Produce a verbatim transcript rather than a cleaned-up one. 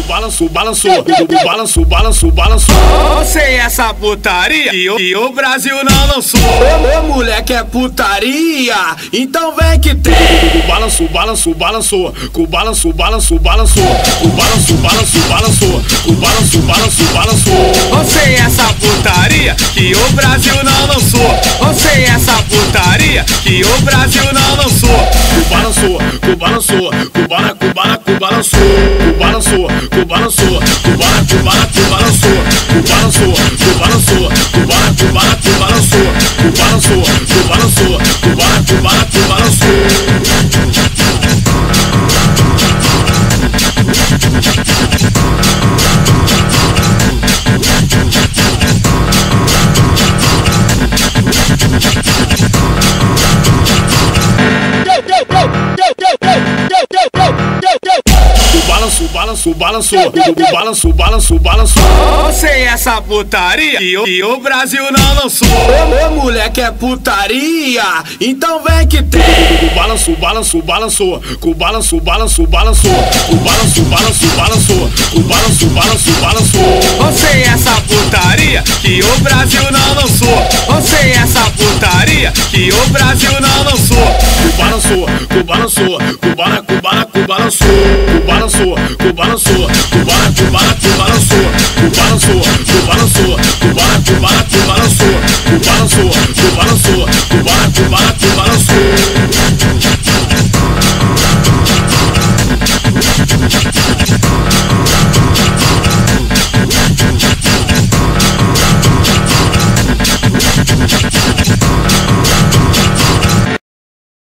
balançou, balançou, balançou, balançou, balançou. Você essa putaria e o, e o Brasil não lançou. Ô, ô moleque é putaria, então vem que tem. Balançou, balançou, balançou, com balançou, balançou, balançou, com balançou, balançou, balançou, com balançou, balançou, balançou. Você essa putaria que o Brasil não lançou. Você essa putaria que o Brasil não lançou. Com balançou, com balançou, com bala, com bala, com balançou, com balançou, com balançou, com bala, com bala, com balançou, com balançou, com balançou, com bala, com bala, com balançou, com balançou, com balançou, com bala, com bala, com balançou. Balançou, balançou, balançou, balançou, balançou, balançou. Você essa putaria e o, e o Brasil não lançou. Ô, ô moleque é putaria, então vem que tem. Balançou, balançou, balançou, com balançou, balançou, balançou, com balançou, balançou, balançou, com balançou, balançou, balançou. Você essa putaria que o Brasil não lançou. Você essa putaria que o Brasil não lançou.